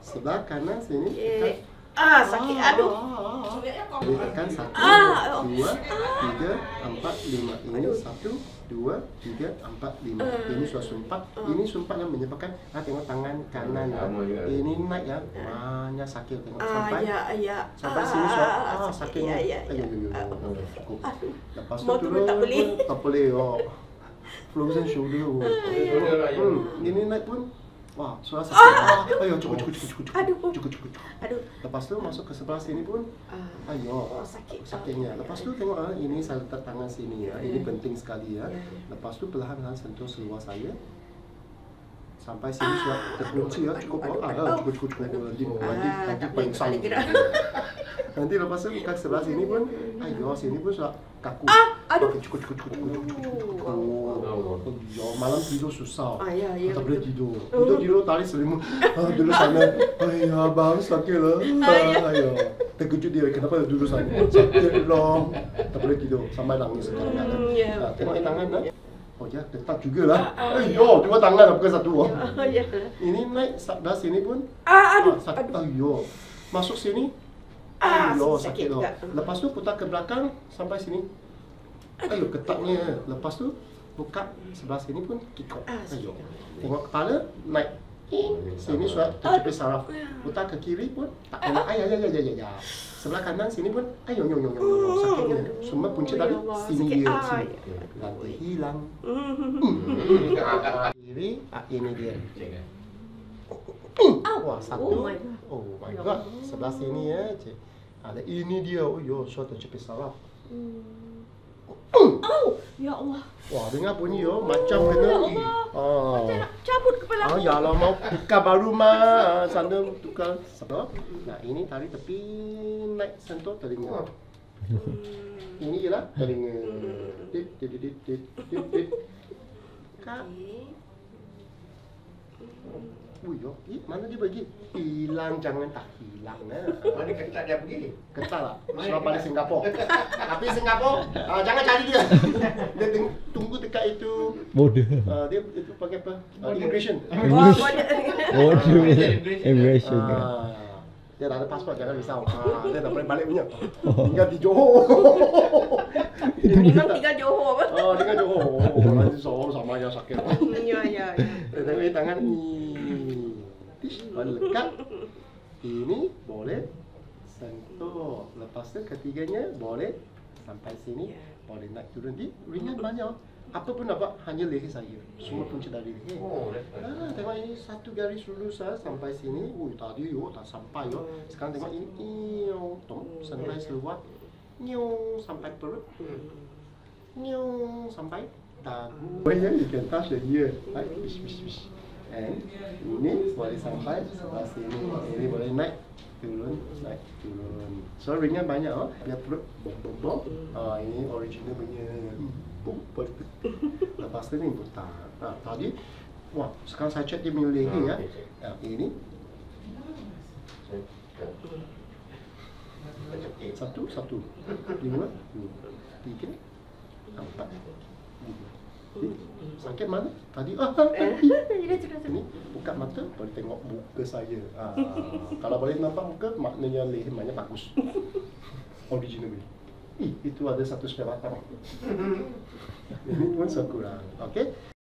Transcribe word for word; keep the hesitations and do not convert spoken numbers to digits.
sebelah kanan sini. Okay. Ah, sakit. Aduh. Ini tekan satu, Ah. dua, tiga, empat, lima. Ini Aduh. satu, dua, tiga, empat, lima. Uh. Ini sudah sumpat. Uh. Ini sumpat yang menyebabkan. Ah, tengok tangan kanan. Ya. Ini naik ya. Banyak sakit. Tengok Ah, sampai. ya, ya. Sampai Ah, sini sudah. ah, Ah, sakit. sakitnya. Ya, ya, Ayo, ya. ayo, ayo. Ah, ayo. Cukup. Aduh. Lepas tu Mau turun tak boleh. Tak boleh. Oh. Frozen shoulder. Hmm. Ini naik pun. Wah, suara sakit. Ah, ayo, cukup, cukup, cukup, cukup. Aduh. Cukup, cukup, cukup. Aduh. Lepas tu masuk ke sebelah sini pun. Ah. Ayo, Oh, sakit. sakitnya. Lepas tu tengok ah, ini saya letak tangan sini ya. Ini penting sekali ya. Ya, ya. Lepas tu perlahan-lahan sentuh seluar saya. Sampai sini sudah terkunci ya. Cukup. Aduh, Ah, aduh, ah, aduh. cukup, cukup, cukup. Nanti, Ah, nanti, nanti tak boleh, pingsan. tak boleh gerak. Nanti lepas tu buka sebelah sini pun. Ayo, sini pun sudah kaku. Ah, aduh. Okey, cukup, cukup, cukup, cukup, cukup, cukup, cukup. Oh. Oh, ya, malam tidur susah. Ah, ya, ya, Tak boleh betul. tidur. Tidur tidur tarik selimut. Ah, duduk sana. Ayah, bang sakit lah. Ah, ya. Ayah. Terkejut dia. Kenapa duduk sana? Sakit lah. Tak boleh tidur. Sampai nangis sekarang. Hmm, ya. Ah, tengok ni tangan dah. Oh ya, detak jugalah. Ah, ah, Ayo, dua tangan bukan satu. Oh, ya. Ini naik dah sini pun. Ah, aduh. Ah, sakit. Aduh. Ayo. Masuk sini. Ah, Ayo, sakit sakit loh. juga. Lepas tu putar ke belakang sampai sini. Ayo, ketatnya. Lepas tu buka sebelah sini pun kikok. Ah, Ayo. sakit. Tengok kepala naik. Sini sudah terjepit saraf. Putar ke kiri pun tak kena. Ayah, ya, ya, ya, ya, ya. Sebelah kanan sini pun. Ayo, yo, yo, yo, yo. Sakitnya. Semua punca dari sini dia. Sini. Nanti hilang. Kiri, ah, ini dia. Wah, satu. Oh my God. Oh my God. Sebelah sini ya. Cik. Ada ini dia. Oh yo, sudah terjepit saraf. Oh, ya Allah. Wah, dengar bunyi yo, macam Oh, kena. ya Allah. Ah. Macam nak cabut kepala Ah, aku. ya lah mau tukar baru mah. Sana tukar. Sebab. Nah, ini tarik tepi naik sentuh telinga. Ini ialah telinga. Tit tit tit tit tit tit. Kak. Ui, yo, eh, mana dia pergi? Hilang, jangan tak hilang nah. Mana ketat dia pergi? Ketat lah. Sudah balik Singapura. Tapi Singapura, ah, jangan cari dia. Dia teng- tunggu dekat itu. Border. Ah, dia itu pakai apa? Ah, immigration. Wah, boleh. Border. Immigration. Ah, dia tak ada pasport, jangan risau. Ah, dia tak boleh balik punya. Tinggal di Johor. Memang tinggal Johor apa? Oh, tinggal Johor. Oh, nanti Johor sama aja sakit. Ya, ya, ya. Tengok ni tangan ni. Tish, kalau lekat. Ini boleh sentuh. Lepas tu ketiganya boleh sampai sini. Boleh naik turun di ringan banyak. Apa pun dapat hanya leher saya. Semua punca dari leher. Oh, Ah, tengok ini satu garis lurus ah, sampai sini. Ui, tadi yo tak sampai yo. Sekarang tengok ini. Iu, tom, sentuh seluar. Niu sampai perut. Niu sampai dagu. Oh ya, you can touch the ear. Right? Bish, bish, bish. And ini boleh sampai sebelah sini. Ini boleh naik, turun, naik, turun. So ringan banyak oh. Dia perut bom bom bom. Ah, ini original punya. Bom bom. Lepas tu ni putar. Ah, tadi wah, sekarang saya cek dia punya leher ya. Ah, ini satu, satu, dua, dua, tiga, empat, lima. Eh, sakit mana? Tadi ah, ah, tadi. Ini buka mata, boleh tengok muka saya. Ah, kalau boleh nampak muka, maknanya leher banyak bagus. Original ni. Ih, itu ada satu spare batang. Ini pun sekurang. Okey.